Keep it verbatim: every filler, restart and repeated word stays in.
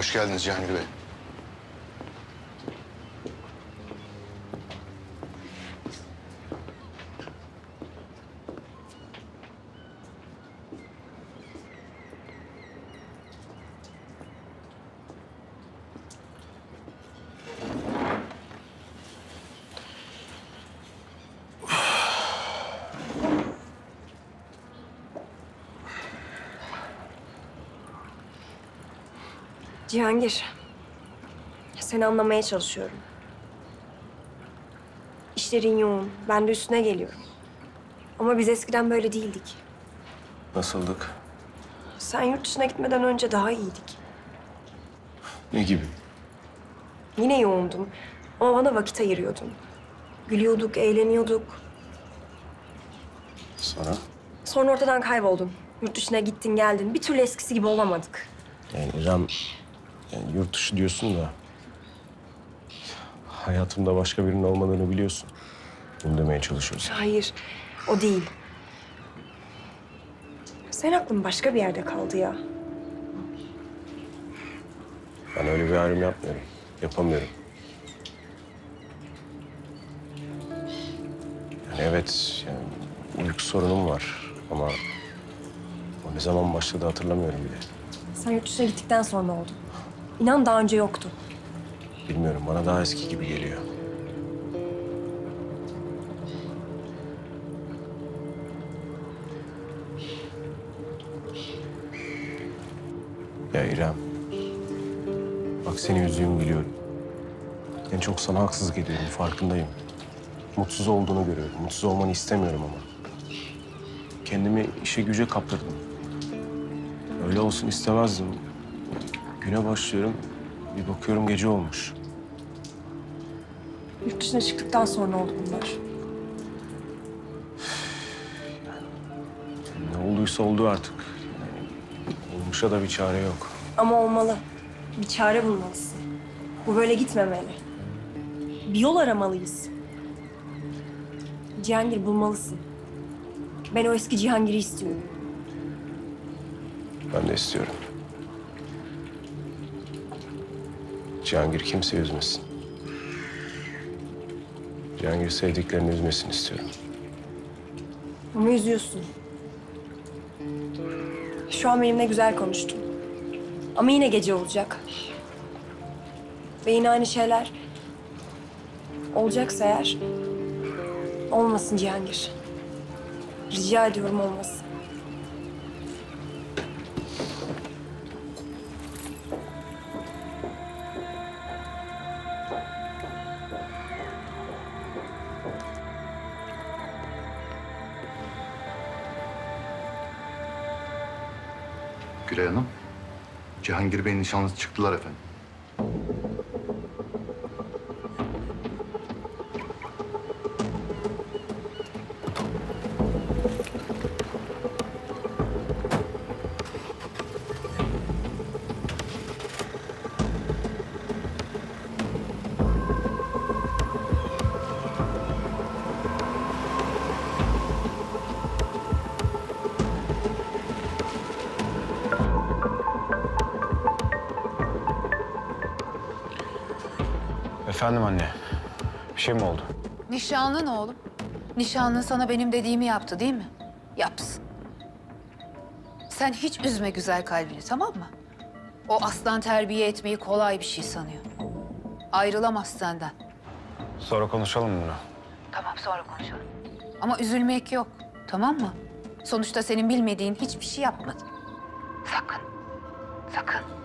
Hoş geldiniz Cihangir Bey. Cihangir, seni anlamaya çalışıyorum. İşlerin yoğun, ben de üstüne geliyorum. Ama biz eskiden böyle değildik. Nasıldık? Sen yurt dışına gitmeden önce daha iyiydik. Ne gibi? Yine yoğundum ama bana vakit ayırıyordun. Gülüyorduk, eğleniyorduk. Sonra? Sonra ortadan kayboldun. Yurt dışına gittin, geldin. Bir türlü eskisi gibi olamadık. Yani İrem, yani yurt dışı diyorsun da... hayatımda başka birinin olmadığını biliyorsun. Bunu demeye çalışıyorsun. Hayır, o değil. Senin aklın başka bir yerde kaldı ya. Ben öyle bir ayrım yapmıyorum. Yapamıyorum. Yani evet, yani uyku sorunum var ama... o ne zaman başladı hatırlamıyorum bile. Sen yurt dışına gittikten sonra oldu. İnan daha önce yoktu. Bilmiyorum, bana daha eski gibi geliyor. Ya İrem, bak seni üzdüğümü biliyorum. En çok sana haksızlık ediyorum, farkındayım. Mutsuz olduğunu görüyorum, mutsuz olmanı istemiyorum ama. Kendimi işe güce kaptırdım. Öyle olsun istemezdim. Güne başlıyorum, bir bakıyorum gece olmuş. Yurt dışına çıktıktan sonra oldu bunlar. Ne olduysa oldu artık. Yani, olmuşa da bir çare yok. Ama olmalı. Bir çare bulmalısın. Bu böyle gitmemeli. Bir yol aramalıyız. Cihangir bulmalısın. Ben o eski Cihangir'i istiyorum. Ben de istiyorum. Cihangir kimseyi üzmesin. Cihangir sevdiklerini üzmesin istiyorum. Ama üzüyorsun. Şu an benimle güzel konuştun. Ama yine gece olacak. Ve yine aynı şeyler olacaksa eğer olmasın Cihangir. Rica ediyorum olmasın. Gülay Hanım, Cihangir Bey'in nişanlısı çıktılar efendim. Efendim anne, bir şey mi oldu? Nişanlın oğlum. Nişanlın sana benim dediğimi yaptı değil mi? Yapsın. Sen hiç üzme güzel kalbini, tamam mı? O aslan terbiye etmeyi kolay bir şey sanıyor. Ayrılamaz senden. Sonra konuşalım mı bunu? Tamam, sonra konuşalım. Ama üzülmek yok, tamam mı? Sonuçta senin bilmediğin hiçbir şey yapmadı. Sakın, sakın.